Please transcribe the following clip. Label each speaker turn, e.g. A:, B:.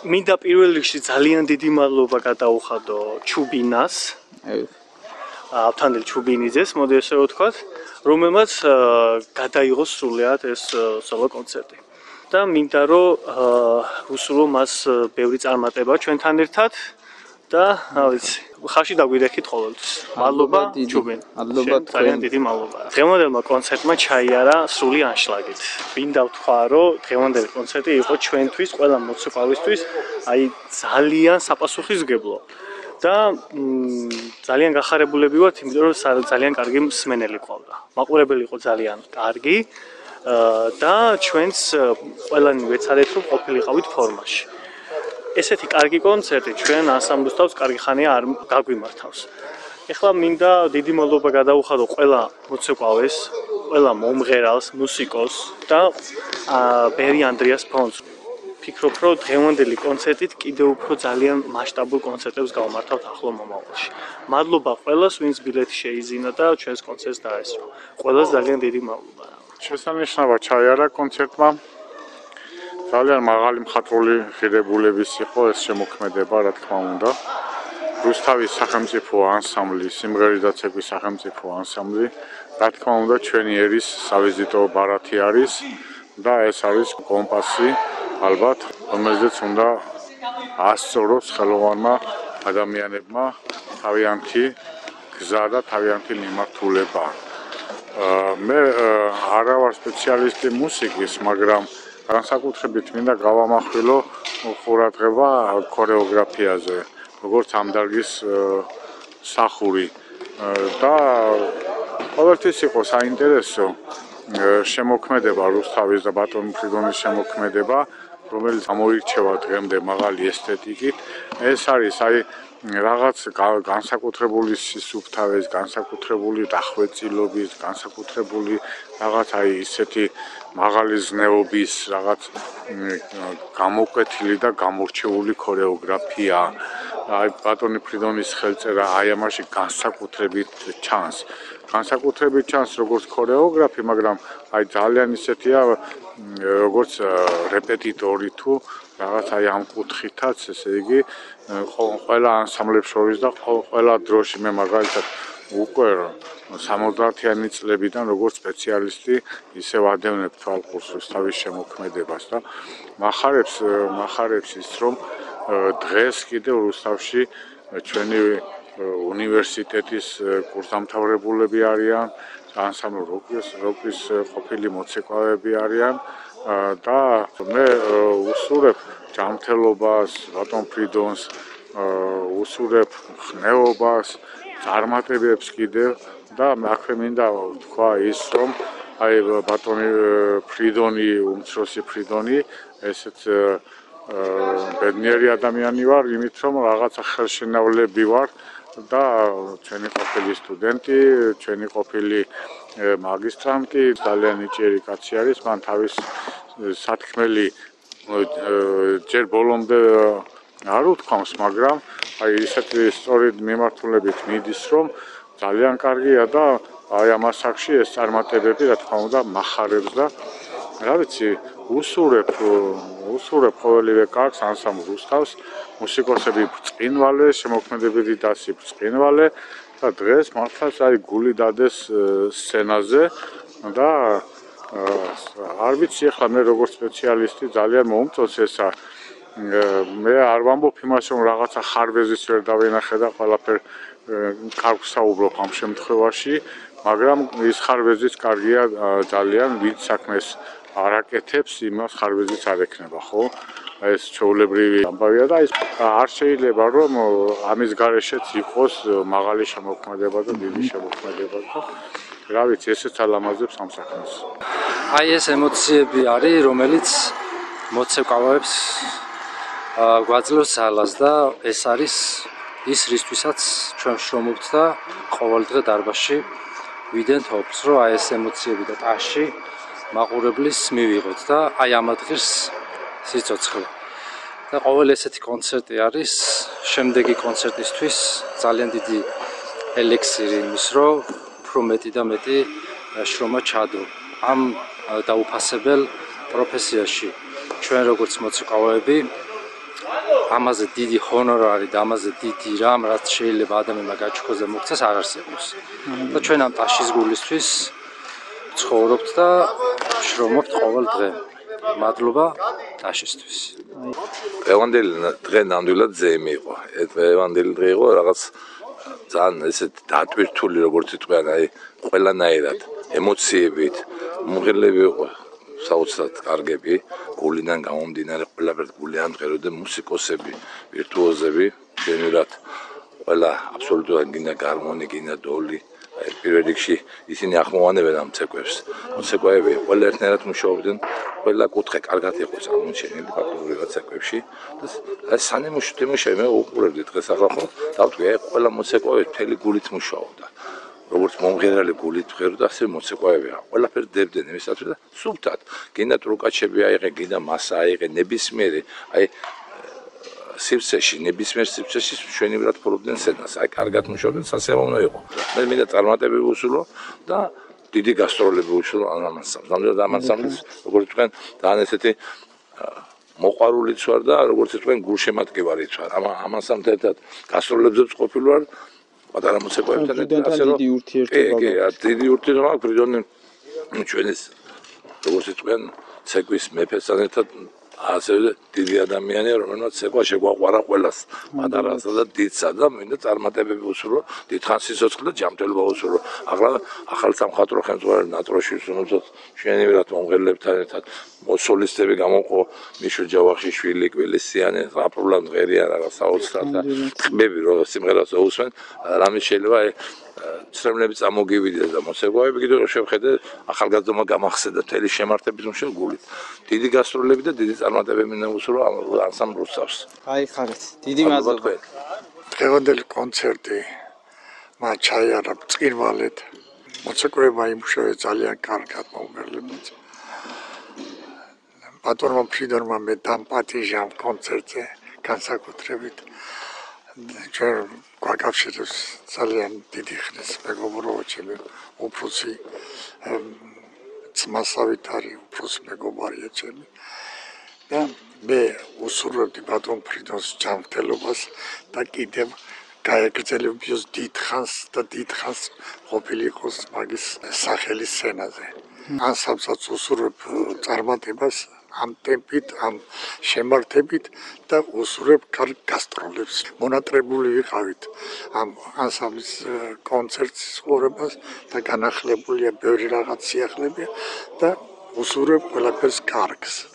A: მინდა პირველ რიგში ძალიან დიდი მადლობა გადაუხადო ჩუბინას. ავთანდილ ჩუბინიძეს, მოდი ესე ვთქვათ, რომელმაც გადაიღო სრულიად ეს სოლო კონცერტი. და მინდა რომ უსულო მას ბევრი წარმატება ჩვენთან ერთად და რა ვიცი, ხარში დაგვირექით ყოველთვის. მადლობა ჩუბინ. ძალიან დიდი მადლობა. დღევანდელმა კონცერტმა ჩაიარა სრული ანშლაგით. მინდა ვთქვა, რომ დღევანდელი კონცერტი იყო ჩვენთვის, ყველა მოცეკვავისთვის, აი ძალიან საპასუხისმგებლო. და ძალიან გახარებულები ვართ, იმიტომ რომ ძალიან კარგი მსმენელი ყავდა. მაყურებელი იყო ძალიან კარგი და ჩვენც ყველანი ვეცადეთ, რომ ყოფილიყავით ფორმაში. ესეთი კარგი კონცერტი ჩვენ ანსამბლს თავს კარგი ხანია არ გაგვიმართავს. ეხლა მინდა დიდი მადლობა გადაუხადო ყველა მოცეკვავეს, ყველა მომღერალს, მუსიკოს და ბერი ანდრიას ფონდს. ფიქრობ, რომ დღევანდელი კონცერტით კიდევ უფრო ძალიან მასშტაბურ კონცერტებს გავმართავთ ახლო მომავალში. მადლობა ყველას, ვინც ბილეთი შეიძინა და ჩვენს კონცერტს დაესწრო. ყველას ძალიან დიდი მადლობა.
B: შესანიშნავად ჩაიარა კონცერტმა. ძალიან მაღალი მხატვრული ღირებულების იყო ეს შემოქმედება, რა თქმა უნდა. რუსთავის სახელმწიფო ანსამბლი, სიმღერის დაცეკვის სახელმწიფო ანსამბლი, რა თქმა უნდა, ჩვენი ერის სავიზიტო ბარათი არის და ეს არის კომპასი, ალბათ, რომელზეც უნდა ასწოროს ხელოვანმა ადამიანებმა თავიანთი გზა და თავიანთი მიმართულება. მე არა ვარ სპეციალისტი მუსიკის, მაგრამ განსაკუთრებით მინდა გავამახვილო ყურადღება ქორეოგრაფიაზე, როგორც ამ დარგის მსახური და ყოველთვის იყო საინტერესო შემოქმედება რუსთავის და ბატონ ფრიდონის შემოქმედება, რომელიც გამოირჩევა დღემდე მაღალი ესთეტიკით. ეს არის აი რაღაც განსაკუთრებული სისუფთავის, განსაკუთრებული დახვეწილობის, განსაკუთრებული რაღაც აი ისეთი მაღალი ზნეობის, რაღაც გამოკვეთილი და გამორჩეული ქორეოგრაფია. აი ბატონი ფრიდონის ხელწერა აი ამაში განსაკუთრებით ჩანს. განსაკუთრებით ჩანს როგორც ქორეოგრაფი, მაგრამ აი ძალიან ისეთია როგორც რეპეტიტორი თუ რაღაც აი ამ კუთხითაც, ესე იგი, ყველა ანსამბლებს შორის და ყველა დროში მე მაგალითად უკვე 70-იანი წლებიდან როგორც სპეციალისტი ისე ვადევნებ თვალყურს რუსთავის შემოქმედებას და მახარებს ის რომ დღეს კიდევ რუსთავში ჩვენი უნივერსიტეტის კურსდამთავრებულები არიან, ანსამბლ როკის ყოფილი მოცეკვავები არიან და მე უსურებ ჯანმრთელობას, ბატონ ფრიდონს, უსურებ ხნეობას, წარმატებებს კიდევ და აქვე მინდა ვთქვა ის, რომ აი ბატონი ფრიდონი, უმცროსი ფრიდონი, ესეც ბედნიერი ადამიანი ვარ, იმით რომ რაღაცა ხელშენავლები ვარ და ჩვენი ყოფილი სტუდენტი, ჩვენი ყოფილი მაგისტრანტი, ძალიან ნიჭიერი კაცი არის, მან თავის სათქმელი ჯერ ბოლომდე არ უთქვამს, მაგრამ აი ისეთი სწორედ მიმართულებით მიდის, რომ ძალიან კარგია და აი ამ ასაკში ეს წარმატებები, რა თქმა უნდა, მახარებს და რა ვიცი, უსურებ ყოველივე კარგს ანსამბლ რუსთავს, მუსიკოსები ბრწყინვალე, შემოქმედებითი დასი ბრწყინვალე და დღეს მართლაც აი გული დადეს სცენაზე და არ ვიცი ახლა მე როგორც სპეციალისტი ძალიან მომწონს ესა. მე არ ვამბობ იმას, რომ რაღაცა ხარბეზის ვერ დავინახე და ყველაფერ კარგს საუბრობ ამ შემთხვევაში, მაგრამ ის ხარბეზიც კარგია ძალიან, ვინც საქმეს არ აკეთებს, იმას ხარბეზიც არ ექნება, ხო? ეს ჩვეულებრივი ამბავია და არ შეიძლება რომ ამის გარეშეც იყოს მაღალი შემოქმედება და დიდი შემოქმედება და რა ვიცი, ესეც ალამაზებს ამ საქმეს.
C: აი ეს ემოციები არის, რომელიც მოცეკვავებს გვაძლევს ძალას და ეს არის ის რისთვისაც ჩვენ შრომობთ და ყოველდღე დარბაზში ვიდენთ ოფს, რომ აი ეს ემოციები და ტაში მაყურებლის მივიღოთ და აი ამადგეს სიცოცხლე. და ყოველ ესეთი კონცერტი არის შემდეგი კონცერტისთვის ძალიან დიდი ელექსირი იმის, რომ უფრო მეტი და მეტი შრომა ჩადო ამ დაუფასებელ პროფესიაში. ჩვენ როგორც მოცეკვავეები ამაზე დიდი ჰონორარი და ამაზე დიდი რამ, რაც შეიძლება ადამიანმა გაჩუქოზე მოგცეს, არ არსებობს. და ჩვენ ამ ტაშის გულისთვის ცხოვრობთ და შრომობთ ყოველ დღე. მადლობა ტაშისთვის.
D: დღევანდელი დღე ნამდვილად ძემი იყო. დღევანდელი დღე იყო რაღაც ძალიან ესეთ დატვირთული, როგორც იტყვიან, აი ყველანაირად ემოციებით, მომღერლები იყო საოცრად კარგები, გულიდან გამომდინარე ყველაფერს გულიდან მღეროდა მუსიკოსები, ვირტუოზები, გენერალად ყველა აბსოლუტურად გინდა გარმონი, გინდა დოლი. პირველ რიგში ისინი ახმოვანებენ ამ ცეკვებს. მოცეკვეები ყველა ერთნაირად მუშაობდნენ, ყველა კუთხე კარგად იყო წარმოჩენილი ფაქტობრივად ცეკვებში. და სანემუშო თემაში მე უყურებდი დღეს ახლა ხო დავთქვი, ყველა მოცეკვეები მთელი გულით მუშაობდა. როგორც მომღერალი გულით მღეროდა, ასე მოცეკვეები ყველაფერს დებდნენ იმისათვის და სულთად გინდა ტრუკაჩები აიღე, გინდა მასა აიღე, ნებისმიერი აი სივრცეში, ნებისმიერ სივრცეში მშვენივრად ფლობდნენ სცენას, აი კარგად მუშაობდნენ, სასიამოვნო იყო. მე მინდა წარმატებები უსულო და დიდი გასტროლები უშულო ამ ანსამბლს. ნამდვილად ამ ანსამბლს, როგორც თქვენ, ძალიან ესეთი მოყვარულიც ვარ და როგორც თქვენ, გულშემატკივარიც ვარ. ამ ანსამბლთან ერთად გასტროლებზეც ყოფილი ვარ. პატარა მუსიკოსებთან
E: ერთად დიდი ურთიერთობა.
D: კი, დიდი ურთიერთობა აქვს ფრიდონი ჩვენის როგორც თქვენ, ცეკვის მეფესთან ერთად ასევე დიდი ადამიანია, რომელმაც ცეკვა შეგვაყვარა ყველას, პატარასა და დიდსა და მინდა წარმატებები უსურვო, დიდხანს სიცოცხლე და ჯანმრთელობა უსურვო. ახლა ახალ სამხატვრო ხელმძღვანელი ნატროშვილს, რომელსაც მშვენივრად მომღერლებთან ერთად სოლისტები გამოყო, მიშელ ჯავახიშვილი, კვილისიანი, რაპრულა მღერია, რაღაც საოცრად და ხმები რო სიმღერას აუსვენ, რამის შეიძლება ცრემლები წამოგივიდეს და მოცეკვავები კიდევ რო შევხედე, ახალგაზრდობა გამახსენდა მთელი შემართების მშეგულით. დიდი გასტროლები და დიდი წარმატებები მინდა უსურვო ამ ანსამბლ რუსავს.
E: გაიხარეთ. დიდი მადლობა.
F: დღევანდელი კონცერტი მათ ჩაიარა წირვალეთ. მოცეკვავებმა იმუშავეს ძალიან კარგად მომღერლებიც. ბატონმა ფრიდონმა მე დამპატიჟა ამ კონცერტზე განსაკუთრებით. ჩვენ გვაკავშირებს ძალიან დიდი ხნის მეგობრობა ჩემი უფროსი ძმასავით არის უფროსი მეგობარია ჩემი და მე უსურვებდი ბატონ ფრიდონს ჯანმრთელობას და კიდევ გაეგრძელებიოს დიდხანს ყოფილი იყოს მაგის სახელი სცენაზე. ანსამბლსაც უსურვებ წარმატებას ამ ტემპით, ამ შემართებით და უსურვებ კარგ გასტროლებს. მონატრებული ვიყავით ამ ანსამბლის კონცერტის ყურებას და განახლებულია ბევრი რაღაც სიახლეები და უსურვებ ყველაფერს კარგს.